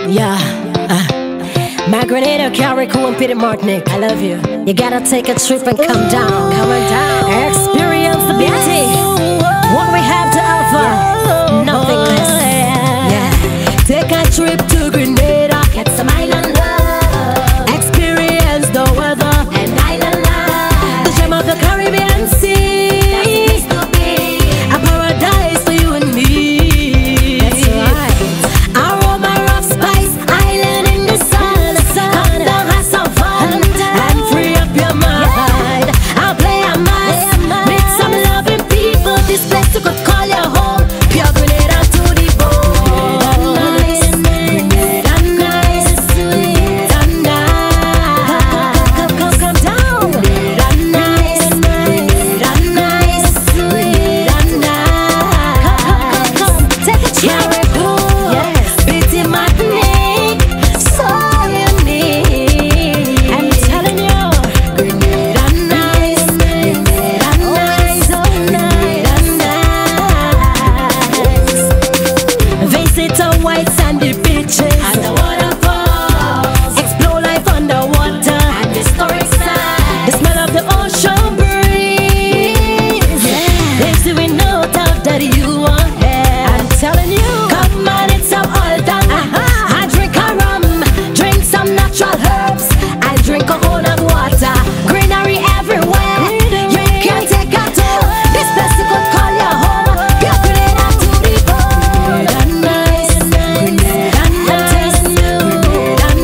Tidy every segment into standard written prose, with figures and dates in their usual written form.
Yeah, my Grenada, Carriacou, and Peter Martinique, I love you. You gotta take a trip and come down. Experience the beauty, what we have to offer, nothing less. Yeah, take a trip to Grenada, get some island love, experience the weather and island life, the gem of the Caribbean Sea, that's the place to be, a paradise for you and me. That's right. Aroma of spice, island in the sun. Come down, have some fun, and free up your mind. I'll play a mass, meet some loving people. This place you could call your home. Pure Grenada to the bone. Grenada nice, Grenada nice. Come down. Grenada nice, Grenada nice, Grenada nice. Come, take a trip. Yes, Betty Martinique, so unique. I'm telling you, Grenada nice, Grenada nice, so Grenada nice. Visit the white sandy beaches and the waterfalls. Explore life underwater and historic sights. The smell of the ocean breeze. Lives with no doubt that you are here. I'm telling you, come on, it's all done. I drink a rum, drink some natural herbs, I drink a whole of water. Greenery everywhere, you can't take a tour. This place you could call your home. Pure Grenada to the bone. Grenada nice, Grenada nice, Grenada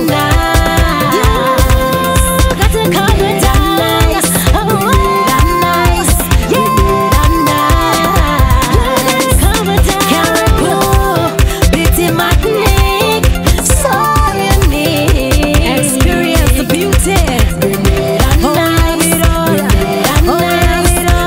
nice. Got to call it nice, Grenada nice, Grenada nice. Come down, Carriacou, Betty Martinique, so unique. Experience the beauty. Grenada nice, Grenada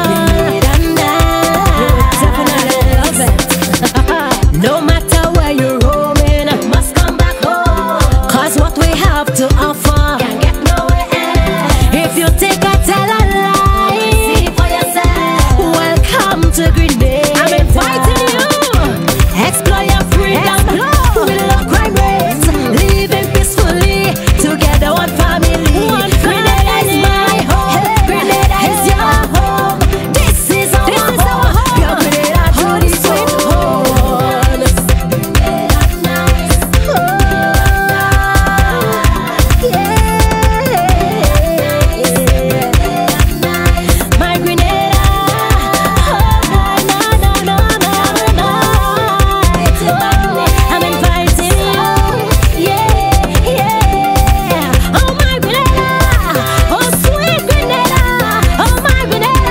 nice, definitely love it. No matter where you're roaming, must come back home. 'Cause what we have to offer can't get nowhere else. If you take a tell a lie, see for yourself. Welcome to Grenada. I'm inviting you. Explore your freedom. With low crime rates, living peacefully together, one family. Grenada is my home. Grenada is your home. This is our home. Pure Grenada to the sweet home. Grenada nice. My Grenada, I'm inviting you, yeah. Oh my Grenada, oh sweet Grenada, oh my Grenada,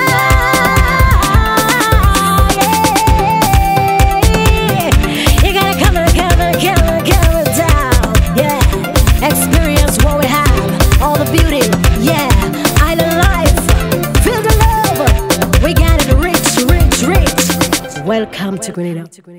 yeah. You gotta come down, yeah. Experience what we have, all the beauty, yeah. Island life, feel the love. We got it rich. Welcome to Grenada.